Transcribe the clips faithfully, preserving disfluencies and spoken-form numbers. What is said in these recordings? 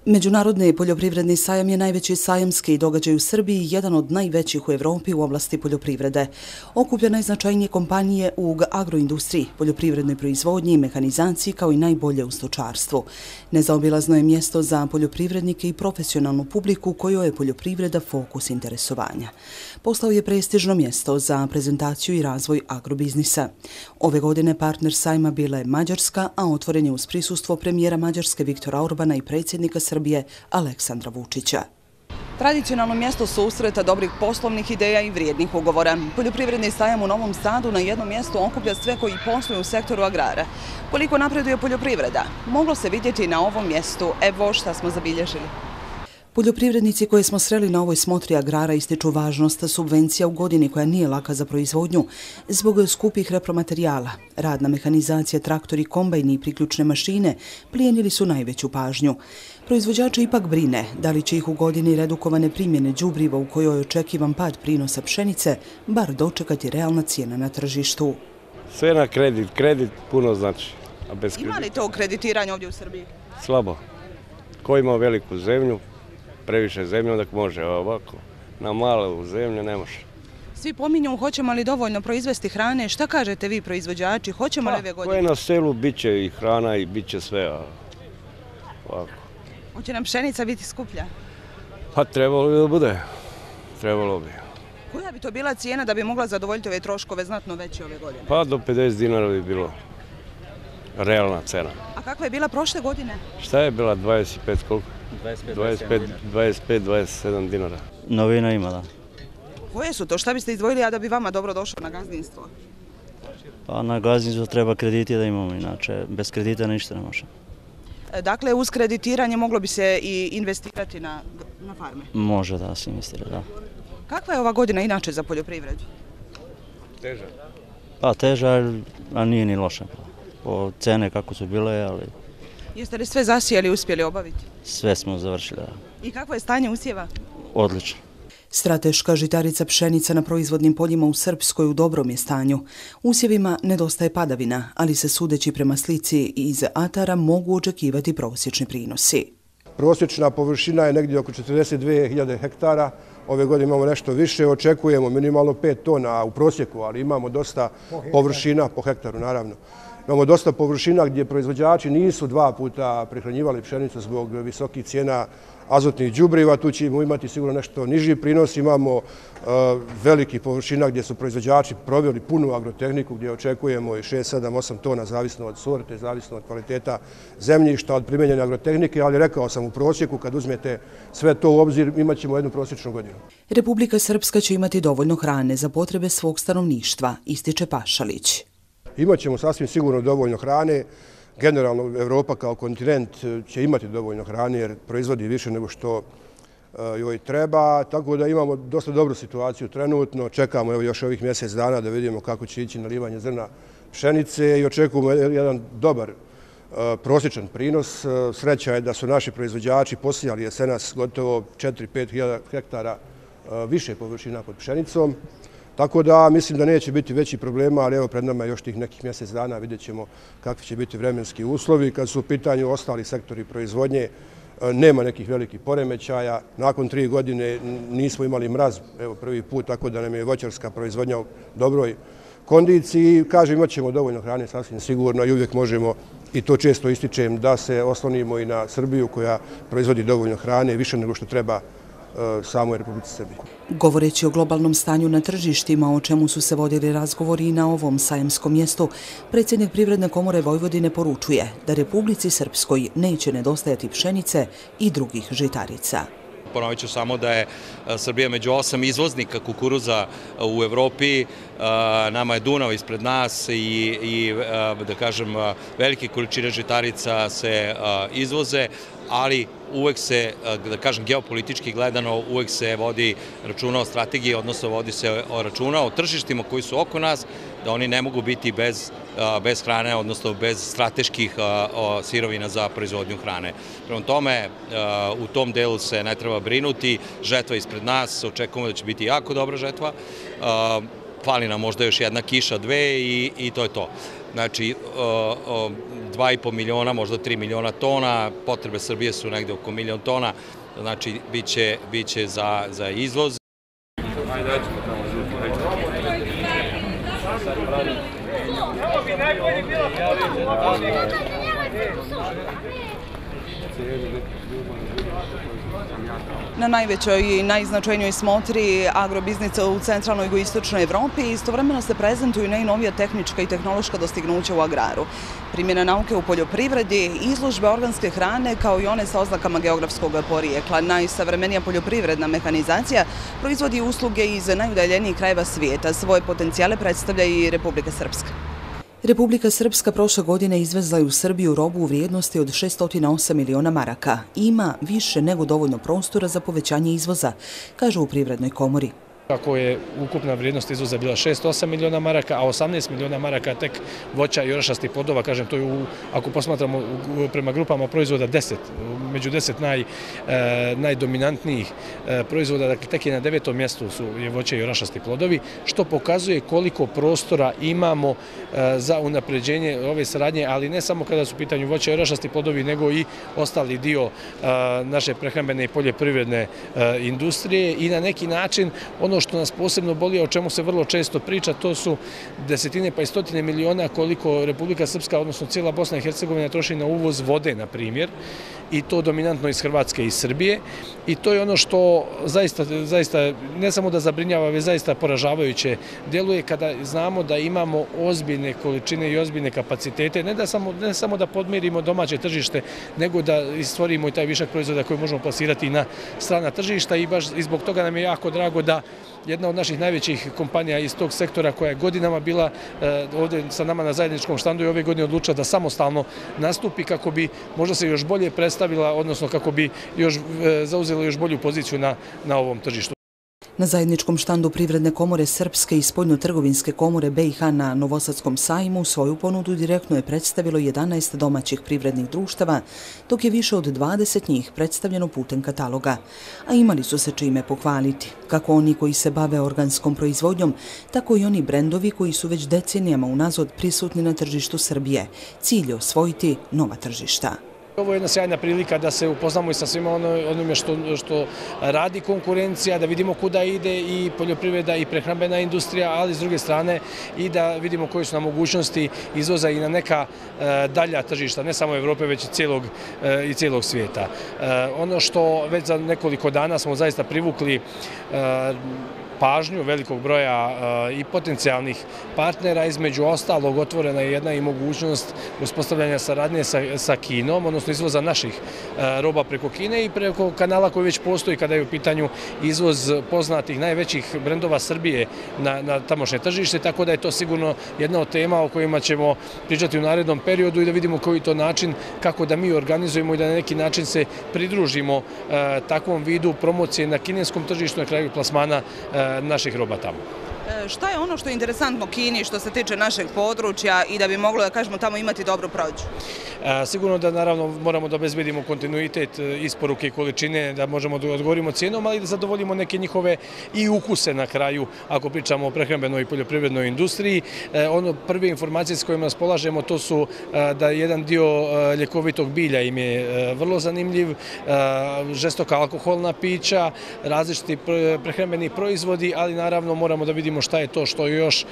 Međunarodni poljoprivredni sajam je najveći sajamski događaj u Srbiji i jedan od najvećih u Evropi u oblasti poljoprivrede. Okuplja najznačajnije kompanije u agroindustriji, poljoprivrednoj proizvodnji i mehanizaciji kao i najbolje u stočarstvu. Nezaobilazno je mjesto za poljoprivrednike i profesionalnu publiku kojoj je poljoprivreda fokus interesovanja. Postao je prestižno mjesto za prezentaciju i razvoj agrobiznisa. Ove godine partner sajma bila je Mađarska, a otvoren je uz prisustvo premijera Mađarske Viktora Orbana i predsjednika Srbije Aleksandra Vučića. Tradicionalno mjesto susreta dobrih poslovnih ideja i vrijednih ugovora. Poljoprivredni sajam u Novom Sadu na jednom mjestu okuplja sve koji posluju u sektoru agrara. Koliko napreduje poljoprivreda? Moglo se vidjeti na ovom mjestu. Evo šta smo zabilježili. Poljoprivrednici koje smo sreli na ovoj smotri agrara ističu važnost subvencija u godini koja nije laka za proizvodnju zbog skupih repromaterijala. Radna mehanizacija, traktori, kombajni i priključne mašine plijenili su najveću pažnju. Proizvođače ipak brine da li će ih u godini redukovane primjene đubriva u kojoj je očekivan pad prinosa pšenice bar dočekati realna cijena na tržištu. Sve na kredit. Kredit puno znači. A bez Ima li to kreditiranje ovdje u Srbiji? Slabo. Ko ima veliku zemlju, previše zemlje, onda može ovako. Na malu zemlju ne može. Svi pominju hoćemo li dovoljno proizvesti hrane. Šta kažete vi proizvođači? Hoćemo li ove godine? Ko je na selu, bit će i hrana i bit će sve. Ovako. Hoće nam pšenica biti skuplja? Pa trebalo bi da bude. Trebalo bi. Koja bi to bila cijena da bi mogla zadovoljiti ove troškove znatno veće ove godine? Pa do pedeset dinara bi bilo realna cena. A kakva je bila prošle godine? Šta je bila dvadeset pet koliko? dvadeset pet dvadeset sedam dinara. Novina ima, da. Koje su to? Šta biste izdvojili, a da bi vama dobro došlo na gazdinstvo? Pa na gazdinstvo treba krediti da imamo, inače bez kredita ništa ne može. Dakle, uz kreditiranje moglo bi se i investirati na, na farme? Može da se investira, da. Kakva je ova godina inače za poljoprivredu? Teža. Pa teža, a nije ni loša. Po cene kako su bile, ali... Jeste li sve zasijali i uspjeli obaviti? Sve smo završili, da. I kakvo je stanje usjeva? Odlično. Strateška žitarica pšenica na proizvodnim poljima u Srpskoj u dobrom je stanju. Usjevima nedostaje padavina, ali se sudeći prema slici iz Atara mogu očekivati prosječni prinosi. Prosječna površina je negdje oko četrdeset dvije hiljade hektara. Ove godine imamo nešto više, očekujemo minimalno pet tona u prosjeku, ali imamo dosta površina po hektaru, naravno. Imamo dosta površina gdje proizvođači nisu dva puta prehranjivali pšenicu zbog visokih cijena azotnih đubriva. Tu ćemo imati sigurno nešto niži prinos. Imamo uh, veliki površina gdje su proizvođači proveli punu agrotehniku gdje očekujemo i šest, sedam, osam tona zavisno od sorte, zavisno od kvaliteta zemljišta, od primjenjene agrotehnike, ali rekao sam u prosjeku kad uzmete sve to u obzir imat ćemo jednu prosječnu godinu. Republika Srpska će imati dovoljno hrane za potrebe svog stanovništva, ističe Pašalić. Imaćemo sasvim sigurno dovoljno hrane. Generalno, Evropa kao kontinent će imati dovoljno hrane jer proizvodi više nego što joj treba. Tako da imamo dosta dobru situaciju trenutno. Čekamo evo, još ovih mjesec dana da vidimo kako će ići nalivanje zrna pšenice i očekujemo jedan dobar prosječan prinos. Sreća je da su naši proizvođači posijali jesenas gotovo četiri do pet hiljada hektara više površina pod pšenicom. Tako da mislim da neće biti veći problema, ali evo pred nama još tih nekih mjesec dana vidjet ćemo kakvi će biti vremenski uslovi. Kad su u pitanju ostali sektori proizvodnje, nema nekih velikih poremećaja. Nakon tri godine nismo imali mraz, evo prvi put, tako da nam je voćarska proizvodnja u dobroj kondiciji. Kažem, imat ćemo dovoljno hrane sasvim sigurno i uvijek možemo, i to često ističem, da se oslonimo i na Srbiju koja proizvodi dovoljno hrane, više nego što treba samoj Republici Srbiji. Govoreći o globalnom stanju na tržištima, o čemu su se vodili razgovori i na ovom sajamskom mjestu, predsjednik Privredne komore Vojvodine poručuje da Republici Srpskoj neće nedostajati pšenice i drugih žitarica. Ponovit ću samo da je Srbija među osam izvoznika kukuruza u Evropi. Nama je Dunav ispred nas i, i da kažem, velike količine žitarica se izvoze, ali uvek se, da kažem, geopolitički gledano, uvek se vodi računa o strategiji, odnosno vodi se računa o tržištima koji su oko nas, da oni ne mogu biti bez, bez hrane, odnosno bez strateških sirovina za proizvodnju hrane. Prema tome, u tom delu se ne treba brinuti, žetva ispred nas, očekujemo da će biti jako dobra žetva, fali nam možda još jedna kiša, dve i, i to je to. Znači, dva i po miliona, možda tri miliona tona, potrebe Srbije su negde oko milion tona, znači bit će za izvoz. Na najvećoj i najznačajnijoj smotri agrobiznisa u centralnoj i jugoistočnoj Evropi istovremeno se prezentuju najnovija tehnička i tehnološka dostignuća u agraru. Primjena nauke u poljoprivredi, izložbe organske hrane kao i one sa oznakama geografskog porijekla. Najsavremenija poljoprivredna mehanizacija proizvodi usluge iz najudaljenijih krajeva svijeta. Svoje potencijale predstavlja i Republika Srpska. Republika Srpska prošle godine izvezla je u Srbiju robu u vrijednosti od šessto osam miliona maraka. Ima više nego dovoljno prostora za povećanje izvoza, kažu u Privrednoj komori. Kako je ukupna vrijednost izvoza bila šest osam miliona maraka, a osamnaest miliona maraka tek voća i orašastih plodova, kažem, to je, ako posmatramo prema grupama proizvoda, deset, među deset najdominantnijih proizvoda, dakle, tek je na devetom mjestu su voće i orašasti plodovi, što pokazuje koliko prostora imamo za unapređenje ove saradnje, ali ne samo kada su u pitanju voće i orašasti plodovi, nego i ostali dio naše prehrambene i poljoprivredne industrije i na neki način ono što nas posebno boli, o čemu se vrlo često priča, to su desetine pa i stotine miliona koliko Republika Srpska, odnosno cijela Bosna i Hercegovina troši na uvoz vode, na primjer, i to dominantno iz Hrvatske i Srbije. I to je ono što zaista ne samo da zabrinjava, već zaista poražavajuće djeluje kada znamo da imamo ozbiljne količine i ozbiljne kapacitete, ne samo da podmirimo domaće tržište, nego da stvorimo i taj višak proizvoda koji možemo plasirati na strana tržišta i baš zbog toga nam je jako drago da jedna od naših najvećih kompanija iz tog sektora koja je godinama bila ovdje sa nama na zajedničkom štandu i ove godine odlučila da samostalno nastupi kako bi možda se još bolje predstavila, odnosno kako bi još zauzela još bolju poziciju na ovom tržištu. Na zajedničkom štandu Privredne komore Srpske i Spoljno-trgovinske komore B i H na Novosadskom sajmu svoju ponudu direktno je predstavilo jedanaest domaćih privrednih društava, dok je više od dvadeset njih predstavljeno putem kataloga. A imali su se čime pohvaliti, kako oni koji se bave organskom proizvodnjom, tako i oni brendovi koji su već decenijama unazad prisutni na tržištu Srbije. Cilj je osvojiti nova tržišta. Ovo je jedna sjajna prilika da se upoznamo i sa svima onome što radi konkurencija, da vidimo kuda ide i poljoprivreda i prehrambena industrija, ali s druge strane i da vidimo koje su nam mogućnosti izvoza i na neka dalja tržišta, ne samo Evrope, već i cijelog svijeta. Ono što već za nekoliko dana smo zaista privukli pažnju velikog broja i potencijalnih partnera, između ostalog otvorena je jedna i mogućnost uspostavljanja saradnje sa Kinom, odnosno izvoza naših roba preko Kine i preko kanala koji već postoji kada je u pitanju izvoz poznatih najvećih brendova Srbije na tamošnje tržište, tako da je to sigurno jedna od tema o kojima ćemo pričati u narednom periodu i da vidimo koji to način, kako da mi organizujemo i da na neki način se pridružimo takvom vidu promocije na kineskom tržištu, na kraju plasmana naših roba tamo. Šta je ono što je interesantno Kini što se tiče našeg područja i da bi moglo, da kažemo, tamo imati dobru prođu? Sigurno da naravno moramo da obezbedimo kontinuitet isporuke i količine, da možemo da odgovorimo cijenom, ali da zadovoljimo neke njihove i ukuse na kraju, ako pričamo o prehrambenoj i poljoprivrednoj industriji. Ono prve informacije s kojima raspolažemo to su da jedan dio ljekovitog bilja im je vrlo zanimljiv, žestoka alkoholna pića, različiti prehrambeni proizvodi, ali naravno moramo da vidimo šta je to što još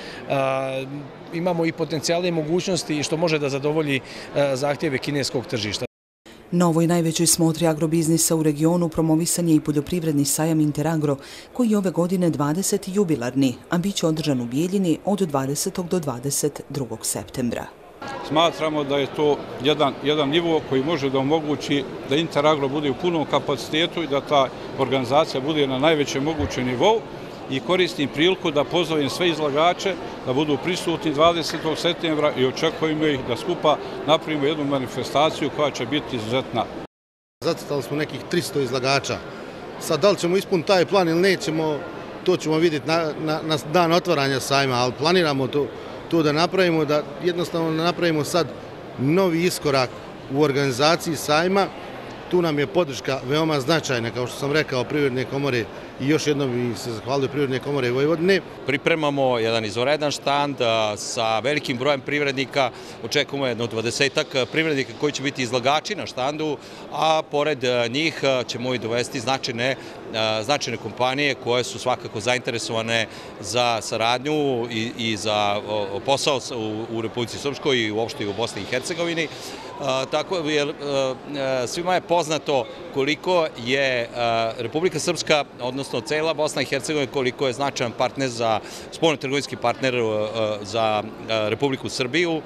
imamo i potencijale i mogućnosti i što može da zadovolji zahtjeve kineskog tržišta. Na ovoj najvećoj smotri agrobiznisa u regionu promovisan je i poljoprivredni sajam Interagro, koji je ove godine dvadeseti jubilarni, a bit će održan u Bijeljini od dvadesetog do dvadeset drugog septembra. Smatramo da je to jedan nivo koji može da omogući da Interagro bude u punom kapacitetu i da ta organizacija bude na najvećem mogućem nivou. I koristim priliku da pozovem sve izlagače da budu prisutni dvadesetog septembra i očekujemo ih da skupa napravimo jednu manifestaciju koja će biti izuzetna. Zacrtali smo nekih tristo izlagača. Sad, da li ćemo ispuniti taj plan ili nećemo, to ćemo vidjeti na dan otvaranja sajma, ali planiramo to da napravimo, da jednostavno napravimo sad novi iskorak u organizaciji sajma. Tu nam je podrška veoma značajna, kao što sam rekao, Privredne komore i još jednom bih se zahvalio Privredne komore Vojvodine. Pripremamo jedan izvanredan štand sa velikim brojem privrednika, očekujemo jedno dvadesetak privrednika koji će biti izlagači na štandu, a pored njih ćemo i dovesti značajne, značajne kompanije koje su svakako zainteresovane za saradnju i, i za posao u, u Republici Srpskoj i uopšte i u Bosni i Hercegovini. Tako, jer svima je poznato koliko je Republika Srpska, odnosno cela Bosna i Hercegovina, koliko je značajan partner za, spoljnotrgovinski partner za Republiku Srbiju.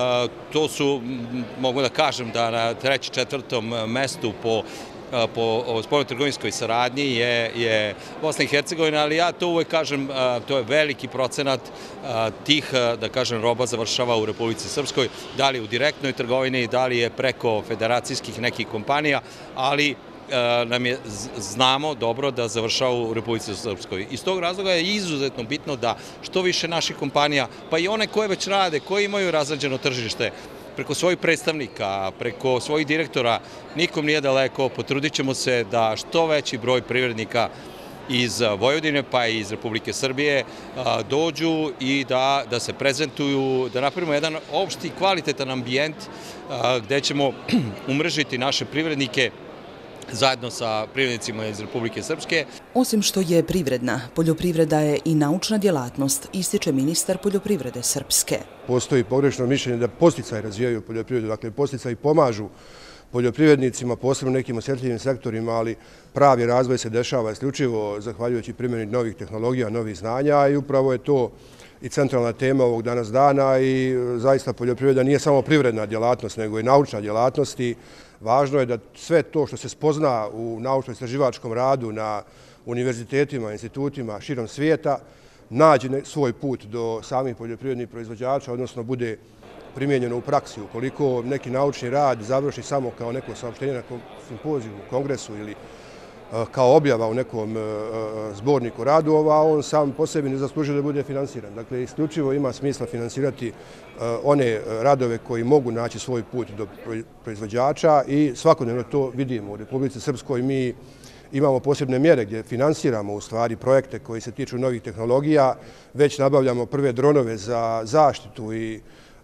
To su, mogu da kažem, da na trećem, četvrtom mestu po po spoljnotrgovinskoj saradnji je, je Bosna i Hercegovina, ali ja to uvek kažem, to je veliki procenat tih, da kažem, roba završava u Republici Srpskoj, da li u direktnoj trgovini, da li je preko federacijskih nekih kompanija, ali nam je, znamo dobro da završava u Republici Srpskoj. Iz tog razloga je izuzetno bitno da što više naših kompanija, pa i one koje već rade, koje imaju razrađeno tržište, preko svojih predstavnika, preko svojih direktora, nikom nije daleko, potrudit ćemo se da što veći broj privrednika iz Vojvodine pa i iz Republike Srbije dođu i da, da se prezentuju, da napravimo jedan opšti kvalitetan ambijent gde ćemo umrežiti naše privrednike zajedno sa privrednicima iz Republike Srpske. Osim što je privredna, poljoprivreda je i naučna djelatnost, ističe ministar poljoprivrede Srpske. Postoji pogrešno mišljenje da podsticaji razvijaju poljoprivredu, dakle podsticaji pomažu poljoprivrednicima, posebno nekim osjetljivim sektorima, ali pravi razvoj se dešava isključivo zahvaljujući primjeni novih tehnologija, novih znanja i upravo je to i centralna tema ovog danas dana i zaista poljoprivreda nije samo privredna djelatnost, nego i naučna djelatnost i važno je da sve to što se spozna u naučno-istraživačkom radu na univerzitetima, institutima širom svijeta nađe svoj put do samih poljoprivrednih proizvođača, odnosno bude primijenjeno u praksi. Ukoliko neki naučni rad završi samo kao neko saopštenje na simpoziju, kongresu ili kao objava u nekom zborniku radova, on sam po sebi ne zaslužuje da bude finansiran. Dakle, isključivo ima smisla finansirati one radove koji mogu naći svoj put do proizvođača i svakodnevno to vidimo. U Republici Srpskoj mi imamo posebne mjere gdje finansiramo u stvari projekte koji se tiču novih tehnologija, već nabavljamo prve dronove za zaštitu i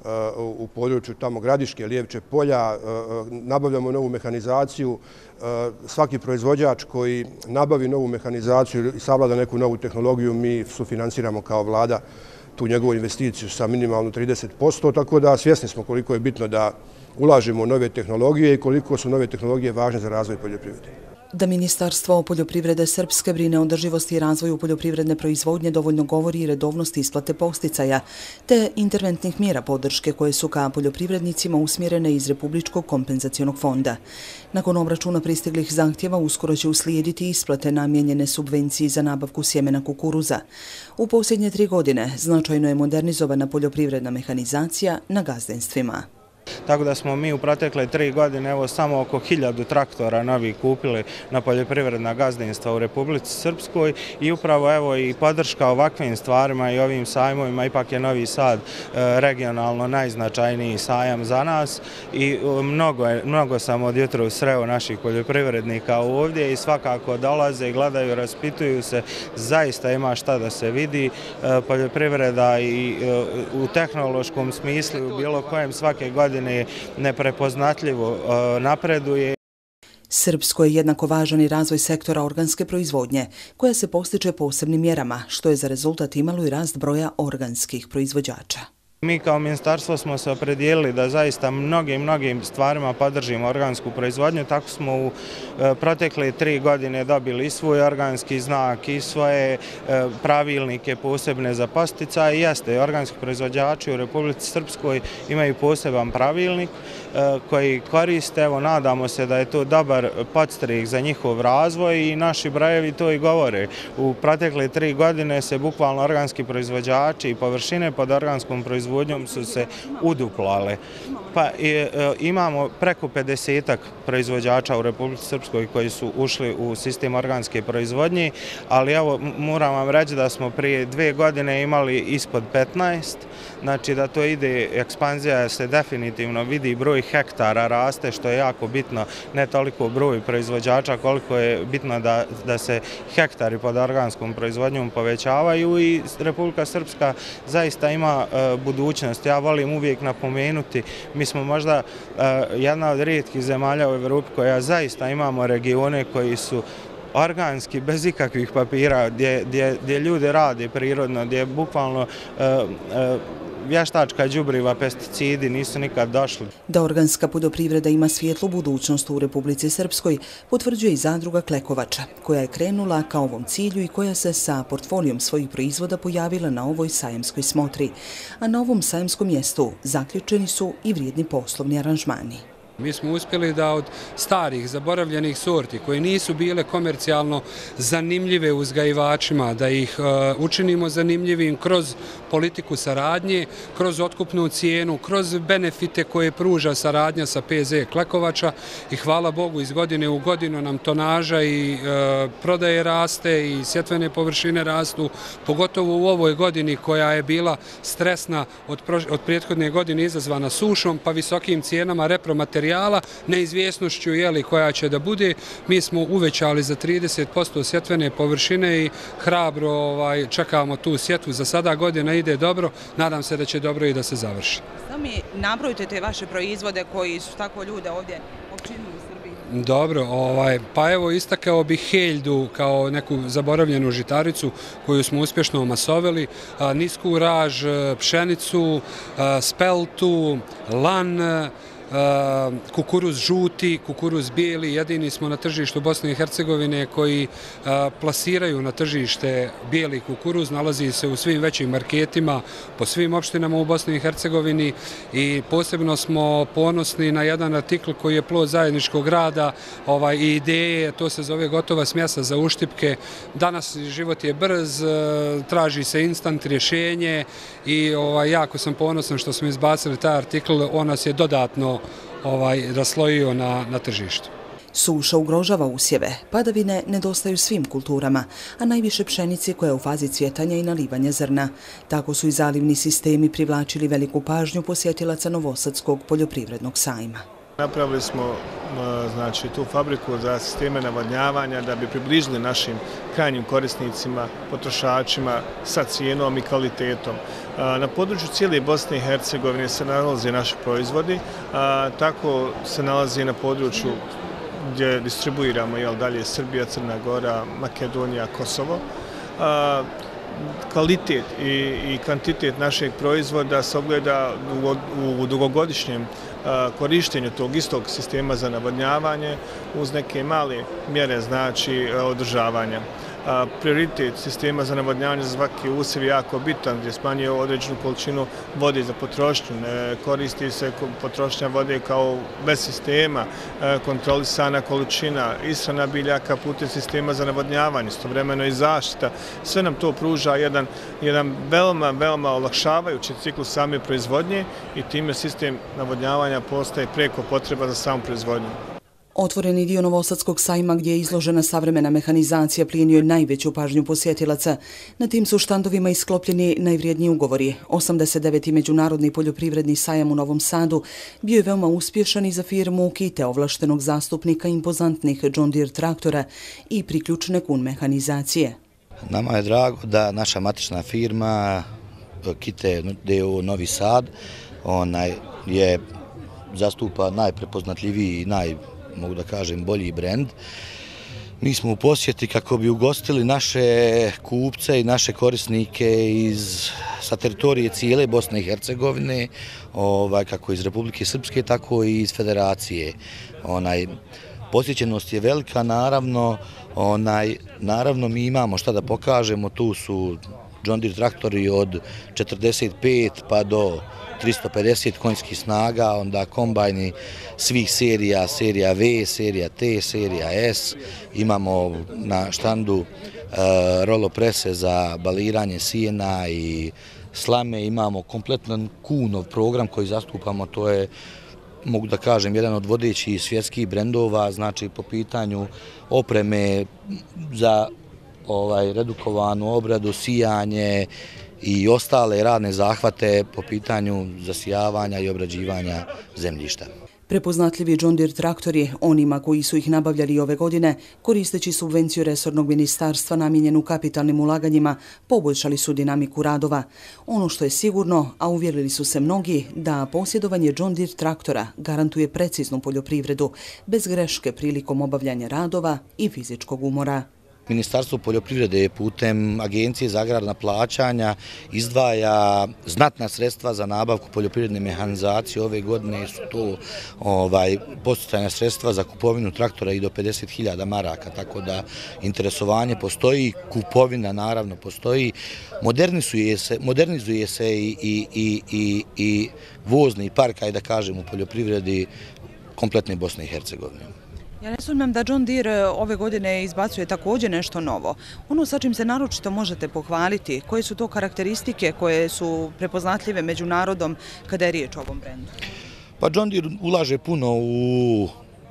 u području tamo Gradiške, Lijevče polja, nabavljamo novu mehanizaciju. Svaki proizvođač koji nabavi novu mehanizaciju i savlada neku novu tehnologiju, mi sufinansiramo kao vlada tu njegovu investiciju sa minimalno trideset posto, tako da svjesni smo koliko je bitno da ulažemo u nove tehnologije i koliko su nove tehnologije važne za razvoj poljoprivrede. Da Ministarstvo poljoprivrede Srpske brine o održivosti i razvoju poljoprivredne proizvodnje dovoljno govori i redovnost isplate posticaja, te interventnih mjera podrške koje su ka poljoprivrednicima usmjerene iz Republičkog kompenzacionog fonda. Nakon obračuna pristiglih zahtjeva uskoro će uslijediti isplate namijenjene subvenciji za nabavku sjemena kukuruza. U posljednje tri godine značajno je modernizovana poljoprivredna mehanizacija na gazdinstvima. Tako da smo mi u protekle tri godine evo samo oko hiljadu traktora novih kupili na poljoprivredna gazdinstva u Republici Srpskoj i upravo evo i podrška ovakvim stvarima i ovim sajmovima, ipak je Novi Sad regionalno najznačajniji sajam za nas i mnogo, mnogo sam od jutra sreo naših poljoprivrednika ovdje i svakako dolaze i gledaju, raspituju se, zaista ima šta da se vidi. Poljoprivreda i u tehnološkom smislu u bilo kojem svake godine neprepoznatljivo napreduje. Srpsko je jednako važan i razvoj sektora organske proizvodnje, koja se postiče posebnim mjerama, što je za rezultat imalo i rast broja organskih proizvođača. Mi kao ministarstvo smo se opredijelili da zaista mnogim, mnogim stvarima podržimo organsku proizvodnju. Tako smo u protekle tri godine dobili i svoj organski znak i svoje pravilnike posebne za posticaje. Jeste, organski proizvođači u Republici Srpskoj imaju poseban pravilnik koji koriste. Evo, nadamo se da je to dobar podstrih za njihov razvoj i naši brojevi to i govore. U protekle tri godine se bukvalno organski proizvođači i površine pod organskom proizvodnjom proizvodnjom su se uduplale. Pa imamo preko pedesetak proizvođača u Republici Srpskoj koji su ušli u sistem organske proizvodnje, ali evo moram vam reći da smo prije dve godine imali ispod petnaest, znači da to ide, ekspanzija se definitivno vidi, broj hektara raste, što je jako bitno, ne toliko broj proizvođača koliko je bitno da, da se hektari pod organskom proizvodnjom povećavaju i Republika Srpska zaista ima uh, budućnost. Ja volim uvijek napomenuti, mi smo možda uh, jedna od rijetkih zemalja u Evropi koja zaista imamo regione koji su organski, bez ikakvih papira, gdje, gdje, gdje ljudi rade prirodno, gdje bukvalno uh, uh, vještačka đubriva, pesticidi nisu nikad došli. Da organska poljoprivreda ima svijetlu budućnost u Republici Srpskoj potvrđuje i zadruga Klekovača, koja je krenula ka ovom cilju i koja se sa portfolijom svojih proizvoda pojavila na ovoj sajamskoj smotri. A na ovom sajamskom mjestu zaključeni su i vrijedni poslovni aranžmani. Mi smo uspjeli da od starih, zaboravljenih sorti koje nisu bile komercijalno zanimljive uzgajivačima, da ih učinimo zanimljivim kroz politiku saradnje, kroz otkupnu cijenu, kroz benefite koje pruža saradnja sa P Z Klekovača i hvala Bogu iz godine u godinu nam tonaža i prodaje raste i sjetvene površine rastu, pogotovo u ovoj godini koja je bila stresna od prethodne godine izazvana sušom pa visokim cijenama repromaterijala, neizvjesnošću koja će da bude. Mi smo uvećali za trideset posto sjetvene površine i hrabro čekamo tu sjetvu. Za sada godina ide dobro, nadam se da će dobro i da se završi. Samo mi nabrojite te vaše proizvode koji su tako ljude ovdje općinili u Srbiji. Dobro, pa evo istakao bih heljdu kao neku zaboravljenu žitaricu koju smo uspješno omasovili, nisku raž, pšenicu, speltu, lan, kukuruz žuti, kukuruz bijeli, jedini smo na tržištu Bosne i Hercegovine koji plasiraju na tržište bijeli kukuruz, nalazi se u svim većim marketima, po svim opštinama u Bosni i Hercegovini i posebno smo ponosni na jedan artikl koji je plod zajedničkog rada i ideje, to se zove gotova smjesa za uštipke. Danas život je brz, traži se instant rješenje i jako sam ponosan što smo izbacili taj artikl, on nas je dodatno raslojio na tržištu. Suša ugrožava usjeve, padavine nedostaju svim kulturama, a najviše pšenice koja je u fazi cvjetanja i nalivanja zrna. Tako su i zalivni sistemi privlačili veliku pažnju posjetilaca Novosadskog poljoprivrednog sajma. Napravili smo znači, tu fabriku za sisteme navodnjavanja da bi približili našim krajnjim korisnicima, potrošačima sa cijenom i kvalitetom. Na području cijele Bosne i Hercegovine se nalaze naši proizvodi, tako se nalazi na području gdje distribuiramo jel, dalje Srbija, Crna Gora, Makedonija, Kosovo. Kvalitet i, i kvantitet našeg proizvoda se ogleda u, u dugogodišnjem korištenju tog istog sistema za navodnjavanje uz neke male mjere znači održavanja. Prioritet sistema za navodnjavanje za svaki usjev je jako bitan, gdje smanjuje određenu količinu vode za potrošnju. Ne koristi se potrošnja vode kao bez sistema, kontrolisana količina, ishrana biljaka putem sistema za navodnjavanje, istovremeno i zaštita. Sve nam to pruža jedan, jedan veoma, veoma olakšavajući ciklus same proizvodnje i time sistem navodnjavanja postaje preko potreba za samu proizvodnju. Otvoreni dio Novosadskog sajma gdje je izložena savremena mehanizacija plijenio je najveću pažnju posjetilaca. Na tim su štandovima isklopljeni najvrijedniji ugovori. osamdeset deveti Međunarodni poljoprivredni sajam u Novom Sadu bio je veoma uspješan i za firmu Kite, ovlaštenog zastupnika impozantnih John Deere traktora i priključne kun mehanizacije. Nama je drago da naša matična firma Kite D O O Novi Sad onaj, je zastupa najprepoznatljiviji i naj mogu da kažem, bolji brend. Mi smo u posjeti kako bi ugostili naše kupce i naše korisnike iz, sa teritorije cijele Bosne i Hercegovine, ovaj, kako iz Republike Srpske, tako i iz Federacije. Onaj, posjećenost je velika, naravno, onaj, naravno mi imamo šta da pokažemo, tu su John Deere traktori od četrdeset pet pa do tristo pedeset konjskih snaga, onda kombajni svih serija, serija V, serija T, serija S. Imamo na štandu uh, roloprese za baliranje sijena i slame, imamo kompletan Kuhnov program koji zastupamo, to je, mogu da kažem, jedan od vodećih svjetskih brendova, znači po pitanju opreme za ovaj, redukovanu obradu, sijanje i ostale radne zahvate po pitanju zasijavanja i obrađivanja zemljišta. Prepoznatljivi John Deere traktori, onima koji su ih nabavljali ove godine, koristeći subvenciju resornog ministarstva namijenjenu kapitalnim ulaganjima, poboljšali su dinamiku radova. Ono što je sigurno, a uvjerili su se mnogi, da posjedovanje John Deere traktora garantuje preciznu poljoprivredu, bez greške prilikom obavljanja radova i fizičkog umora. Ministarstvo poljoprivrede je putem Agencije za agrarna plaćanja izdvaja znatna sredstva za nabavku poljoprivredne mehanizacije. Ove godine su to ovaj, podsticajna sredstva za kupovinu traktora i do pedeset hiljada maraka, tako da interesovanje postoji, kupovina naravno postoji, modernizuje se, modernizuje se i, i, i, i, i vozni park, ajde da kažem, u poljoprivredi kompletne Bosne i Hercegovine. Ja ne sumnjam da John Deere ove godine izbacuje također nešto novo. Ono sa čim se naročito možete pohvaliti, koje su to karakteristike koje su prepoznatljive među narodom kada je riječ o ovom brendu? Pa John Deere ulaže puno u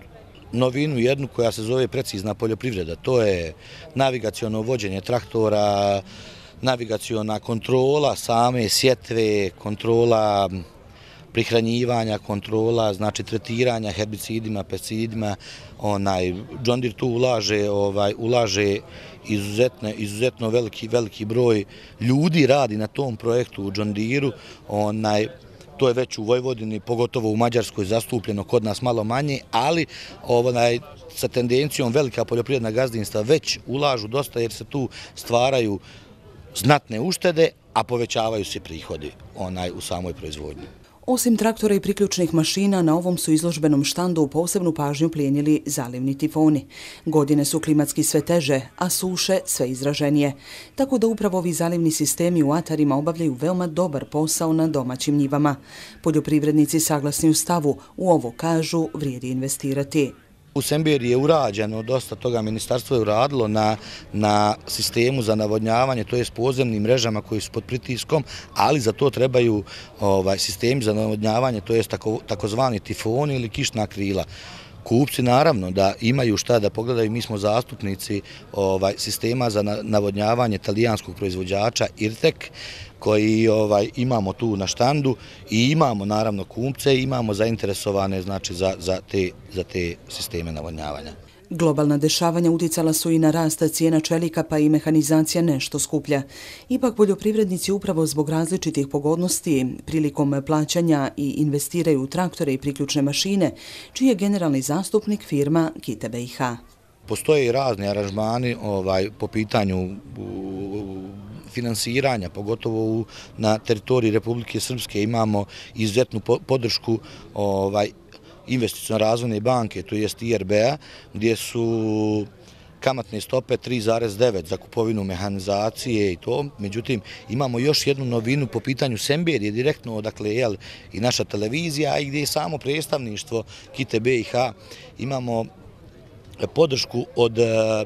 novinu jednu koja se zove precizna poljoprivreda. To je navigaciono vođenje traktora, navigaciona kontrola same sjetve, kontrola prihranjivanja, kontrola, znači tretiranja herbicidima, pesticidima. Onaj, John Deere tu ulaže, ovaj, ulaže izuzetno, izuzetno veliki, veliki broj ljudi radi na tom projektu u John Deere-u. Onaj, to je već u Vojvodini, pogotovo u Mađarskoj zastupljeno, kod nas malo manje, ali ovaj, sa tendencijom velika poljoprivredna gazdinstva već ulažu dosta jer se tu stvaraju znatne uštede, a povećavaju se prihodi onaj, u samoj proizvodnji. Osim traktora i priključnih mašina, na ovom su izložbenom štandu posebnu pažnju plijenili zalivni tifoni. Godine su klimatski sve teže, a suše sve izraženije. Tako da upravo ovi zalivni sistemi u atarima obavljaju veoma dobar posao na domaćim njivama. Poljoprivrednici saglasni u stavu, u ovo kažu vrijedi investirati. U Semberiji je urađeno, dosta toga ministarstvo je uradilo na, na sistemu za navodnjavanje, to je s podzemnim mrežama koji su pod pritiskom, ali za to trebaju ovaj, sistemi za navodnjavanje, to je tako, takozvani tifoni ili kišna krila. Kupci naravno da imaju šta da pogledaju, mi smo zastupnici ovaj, sistema za navodnjavanje talijanskog proizvođača Irtek, koji ovaj, imamo tu na štandu i imamo naravno kupce, imamo zainteresovane znači, za, za, te, za te sisteme navodnjavanja. Globalna dešavanja uticala su i na rast cijena čelika, pa i mehanizacija nešto skuplja. Ipak poljoprivrednici upravo zbog različitih pogodnosti prilikom plaćanja i investiraju u traktore i priključne mašine, čiji je generalni zastupnik firma Kite B i H. Postoje i razni aranžmani ovaj, po pitanju finansiranja, pogotovo u, na teritoriji Republike Srpske imamo izuzetnu podršku ovaj, investiciono-razvojne banke, to jest I R B-a, gdje su kamatne stope tri zarez devet za kupovinu mehanizacije i to. Međutim, imamo još jednu novinu po pitanju Semberije, direktno odakle je i naša televizija, i gdje je samo predstavništvo Kite B i H. Imamo podršku od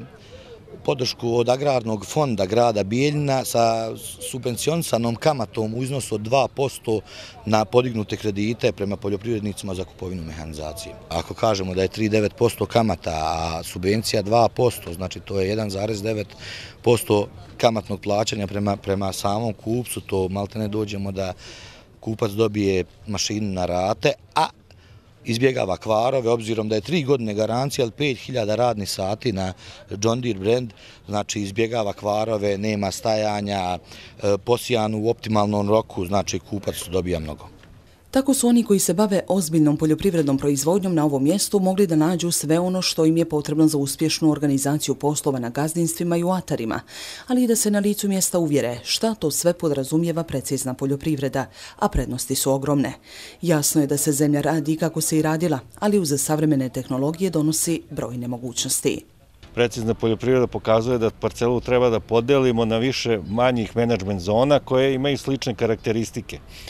podršku od agrarnog fonda grada Bijeljina sa subvencionisanom kamatom u iznosu od dva posto na podignute kredite prema poljoprivrednicima za kupovinu mehanizacije. Ako kažemo da je tri zarez devet posto kamata, a subvencija dva posto, znači to je jedan zarez devet posto kamatnog plaćanja prema, prema samom kupcu, to maltene dođemo da kupac dobije mašinu na rate, a izbjegava kvarove, obzirom da je tri godine garancija, ali pet hiljada radnih sati na John Deere brand, znači izbjegava kvarove, nema stajanja, posijan u optimalnom roku, znači kupac dobija mnogo. Tako su oni koji se bave ozbiljnom poljoprivrednom proizvodnjom na ovom mjestu mogli da nađu sve ono što im je potrebno za uspješnu organizaciju poslova na gazdinstvima i u atarima, ali i da se na licu mjesta uvjere šta to sve podrazumijeva precizna poljoprivreda, a prednosti su ogromne. Jasno je da se zemlja radi kako se i radila, ali uz savremene tehnologije donosi brojne mogućnosti. Precizna poljoprivreda pokazuje da parcelu treba da podelimo na više manjih menadžment zona koje imaju slične karakteristike.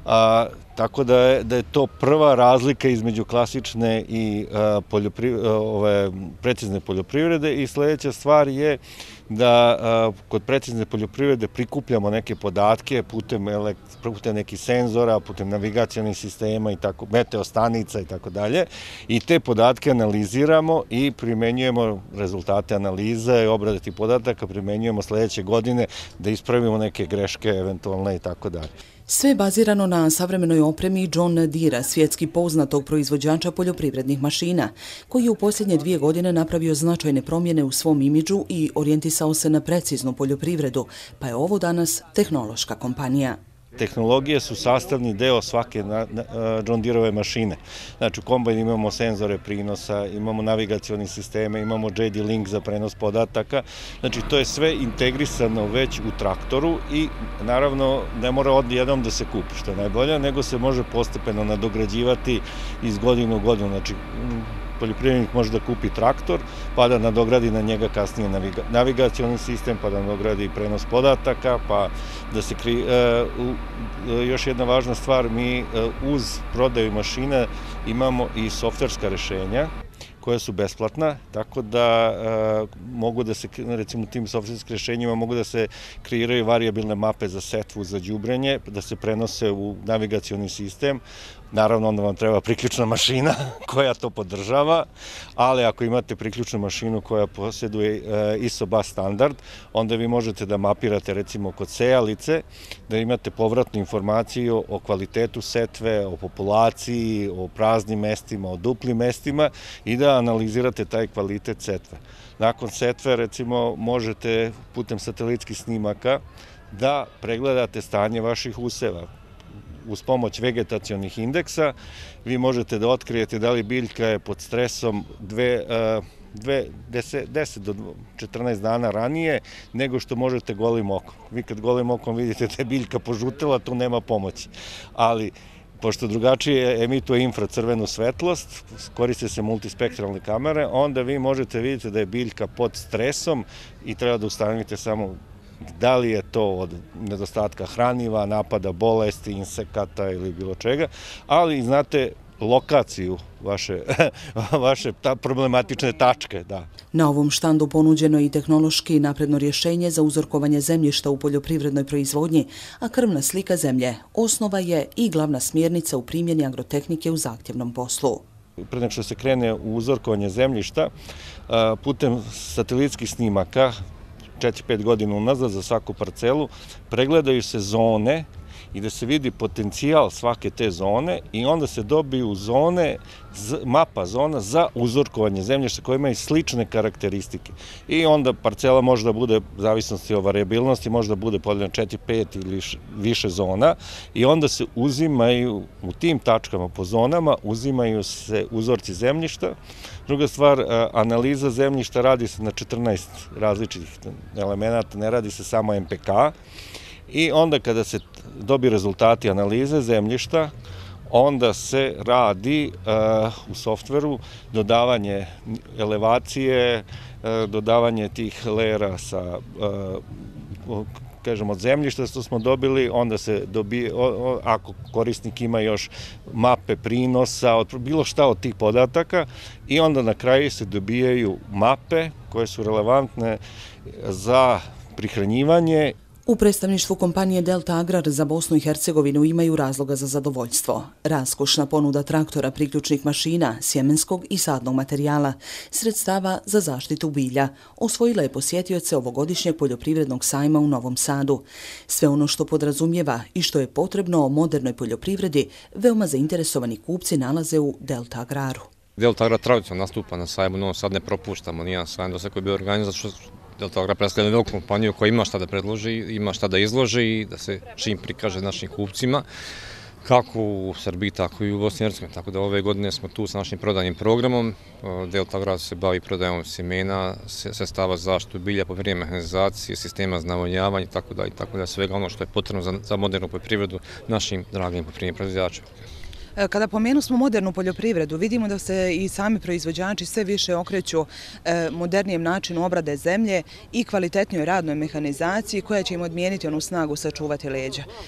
A, tako da je, da je to prva razlika između klasične i a, poljopri, a, ove, precizne poljoprivrede i sljedeća stvar je da a, kod precizne poljoprivrede prikupljamo neke podatke putem, elekt, putem nekih senzora, putem navigacionih sistema i tako, meteostanica i tako dalje i te podatke analiziramo i primenjujemo rezultate analize i obrade tih podataka, primenjujemo sljedeće godine da ispravimo neke greške eventualne i tako dalje. Sve bazirano na savremenoj opremi John Deere, svjetski poznatog proizvođača poljoprivrednih mašina, koji je u posljednje dvije godine napravio značajne promjene u svom imidžu i orijentisao se na preciznu poljoprivredu, pa je ovo danas tehnološka kompanija. Tehnologije su sastavni deo svake John Deere-ove mašine. Znači u kombajnu imamo senzore prinosa, imamo navigacioni sisteme, imamo J D Link za prenos podataka. Znači to je sve integrisano već u traktoru i naravno ne mora odjednom da se kupi što je najbolje, nego se može postepeno nadograđivati iz godine u godinu. Znači poljoprivrednik može da kupi traktor, pa da nadogradi na njega kasnije naviga, navigacioni sistem, pa da nadogradi prenos podataka, pa da se kri... E, u, još jedna važna stvar, mi e, uz prodaju mašina imamo i softverska rešenja koja su besplatna, tako da e, mogu da se, recimo tim softverskim rešenjima mogu da se kreiraju varijabilne mape za setvu, za đubrenje, da se prenose u navigacioni sistem. Naravno, onda vam treba priključna mašina koja to podržava, ali ako imate priključnu mašinu koja posjeduje I S O B A standard, onda vi možete da mapirate recimo kod sejalice, da imate povratnu informaciju o kvalitetu setve, o populaciji, o praznim mestima, o duplim mestima i da analizirate taj kvalitet setve. Nakon setve, recimo, možete putem satelitskih snimaka da pregledate stanje vaših useva. Uz pomoć vegetacionih indeksa vi možete da otkrijete da li biljka je pod stresom dve, dve, deset do četrnaest dana ranije nego što možete golim okom. Vi kad golim okom vidite da je biljka požutela, tu nema pomoći. Ali pošto drugačije emituje infracrvenu svetlost, koriste se multispektralne kamere, onda vi možete vidjeti da je biljka pod stresom i treba da ustanovite samo da li je to od nedostatka hraniva, napada bolesti, insekata ili bilo čega, ali znate lokaciju vaše, vaše ta problematične tačke. Da. Na ovom štandu ponuđeno je i tehnološki napredno rješenje za uzorkovanje zemljišta u poljoprivrednoj proizvodnji, a krvna slika zemlje osnova je i glavna smjernica u primjeni agrotehnike u zahtjevnom poslu. Pre nego što se krene u uzorkovanje zemljišta, putem satelitskih snimaka, četiri pet godina unazad za svaku parcelu, pregledaju se zone i da se vidi potencijal svake te zone i onda se dobiju zone, mapa zona za uzorkovanje zemljišta koje imaju slične karakteristike. I onda parcela može da bude, u zavisnosti od variabilnosti, može da bude podeljena četiri pet ili više zona i onda se uzimaju u tim tačkama po zonama, uzimaju se uzorci zemljišta. Druga stvar, analiza zemljišta radi se na četrnaest različitih elemenata, ne radi se samo M P K. I onda kada se dobiju rezultati analize zemljišta, onda se radi uh, u softveru dodavanje elevacije, uh, dodavanje tih lejera sa, uh, kažem, od zemljišta što smo dobili, onda se dobije, ako korisnik ima još mape prinosa, od, bilo šta od tih podataka i onda na kraju se dobijaju mape koje su relevantne za prihranjivanje. U predstavništvu kompanije Delta Agrar za Bosnu i Hercegovinu imaju razloga za zadovoljstvo. Raskošna ponuda traktora, priključnih mašina, sjemenskog i sadnog materijala, sredstava za zaštitu bilja, osvojila je posjetioce ovogodišnjeg poljoprivrednog sajma u Novom Sadu. Sve ono što podrazumijeva i što je potrebno o modernoj poljoprivredi, veoma zainteresovani kupci nalaze u Delta Agraru. Delta Agrar tradicionalno nastupa na sajmu u Novom Sadu, ne propuštamo nijedan sajam do sve koji je bio organizat, što Delta Agrar predstavlja veliku kompaniju koja ima šta da predloži, ima šta da izloži i da se čim prikaže našim kupcima, kako u Srbiji, tako i u Bosni i Hercegovini. Tako da ove godine smo tu sa našim prodajnim programom. Delta Agrar se bavi prodajom semena, sredstava za zaštitu bilja, poljoprivredne mehanizacije, sistema za navodnjavanje, tako da i tako da svega ono što je potrebno za, za modernu poljoprivredu našim dragim poljoprivrednim proizvođačima. Kada pomenu smo modernu poljoprivredu, vidimo da se i sami proizvođači sve više okreću modernijem načinu obrade zemlje i kvalitetnijoj radnoj mehanizaciji koja će im odmijeniti onu snagu sačuvati leđa.